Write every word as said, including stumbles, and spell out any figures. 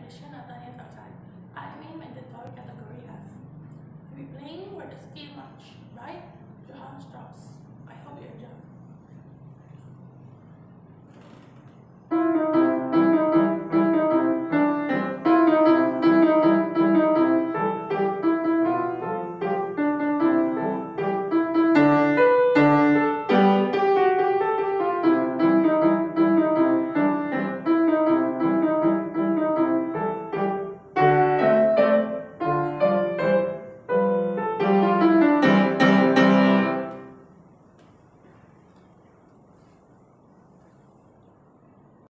Alicia Nathaniel Farzad. I am in mandatory category F. I'll be playing with the skill match by Johann Strauss. I hope you